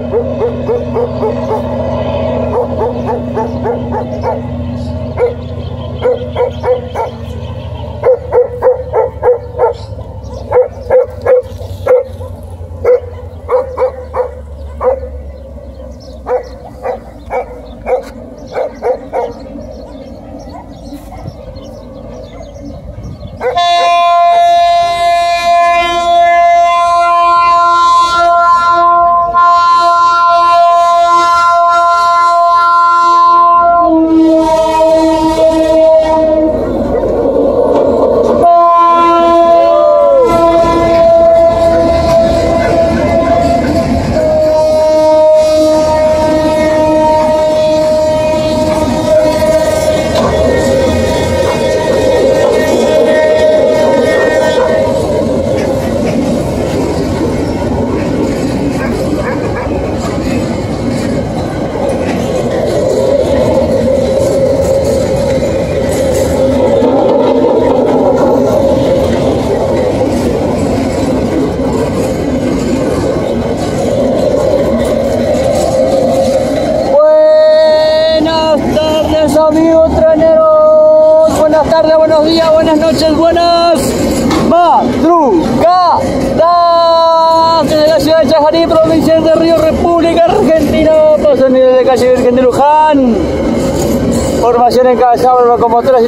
Amigos treneros, buenas tardes, buenos días, buenas noches, buenas madrugadas desde la ciudad de Chajarí, provincia de Río, República Argentina. Pasan desde calle Virgen de Luján. Formación encabezada por la locomotora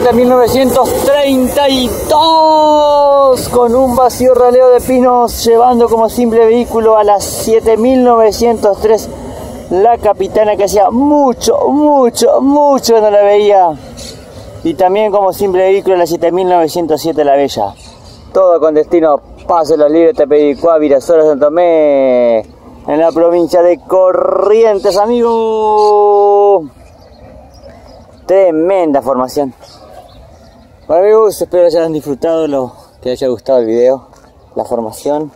7932 con un vacío raleo de pinos, llevando como simple vehículo a las 7903 la capitana, que hacía mucho que no la veía, y también como simple vehículo la 7907 la Bella. Todo con destino Paso Los Libres, Tepedicuá, Virasoro, San Tomé, en la provincia de Corrientes, amigos. Tremenda formación. Bueno, amigos, espero que hayan disfrutado, que les haya gustado el video, la formación.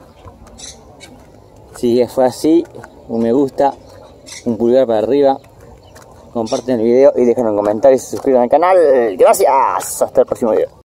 Si fue así, un me gusta, un pulgar para arriba, comparten el video y dejen un comentario y se suscriban al canal. Gracias, hasta el próximo video.